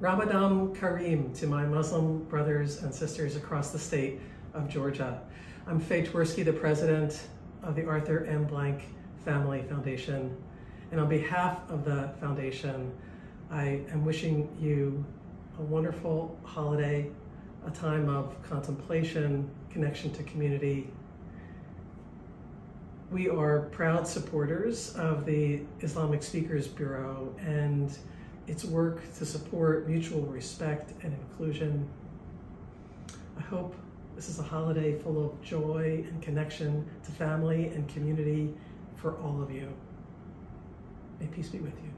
Ramadan Kareem to my Muslim brothers and sisters across the state of Georgia. I'm Fay Twersky, the president of the Arthur M. Blank Family Foundation. And on behalf of the foundation, I am wishing you a wonderful holiday, a time of contemplation, connection to community. We are proud supporters of the Islamic Speakers Bureau and its work to support mutual respect and inclusion. I hope this is a holiday full of joy and connection to family and community for all of you. May peace be with you.